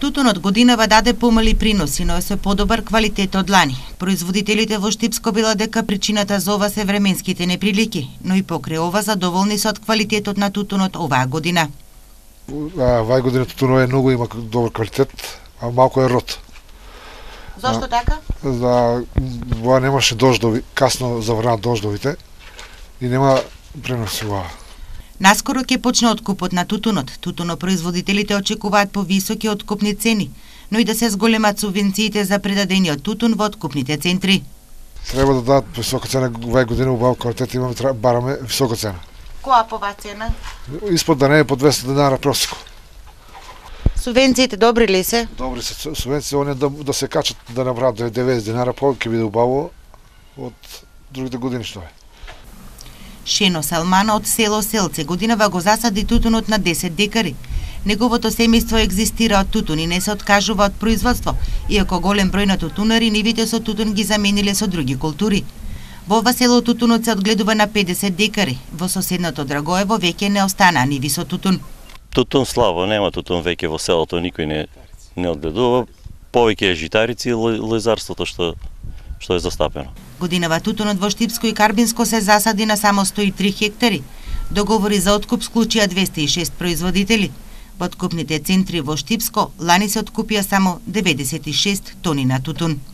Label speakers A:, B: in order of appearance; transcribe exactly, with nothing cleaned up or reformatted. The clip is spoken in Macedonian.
A: Тутунот годинава даде помали приноси, но е со подобар квалитет од лани. Производителите во Штипско велат дека причината за ова се временските неприлики, но и покрај ова задоволни се од квалитетот на тутунот оваа година.
B: Оваа година тутунот е многу, има добар квалитет, а малку е род.
A: Зошто така?
B: За ова немаше дождови, касно заврнат дождовите и нема преноси ова.
A: Наскоро ќе почне откупот на тутунот. Тутунопроизводителите очекуваат повисоки откупни цени, но и да се зголемат субвенциите за предадениот тутун во откупните центри.
B: Треба да дадат висока цена, оваа година убав квалитет имаме, бараме висока цена.
A: Која пова цена?
B: Испод да не е по двеста денари просеко.
A: Субвенциите добри ли се?
B: Добри се субвенции, они да, да се качат да направат деветдесет денари повеќе биде убаво од другите години што е.
A: Шено Салмана од село Селце годинава го засади тутунот на десет декари. Неговото семејство екзистира од тутун и не се откажува од производство, иако голем број на тутунари нивите со тутун ги замениле со други култури. Во ова село тутунот се одгледува на педесет декари, во соседното Драгоево веќе не останаа ниви со тутун.
C: Тутун слабо, нема тутун веќе во селото, никој не не одгледува, повеќе е житарици и лозарството што што е застапено.
A: Годинава тутунот во Штипско и Карбинско се засади на само сто и три хектари. Договори за откуп склучија двесте и шест производители. Во откупните центри во Штипско лани се откупија само деветдесет и шест тони на тутун.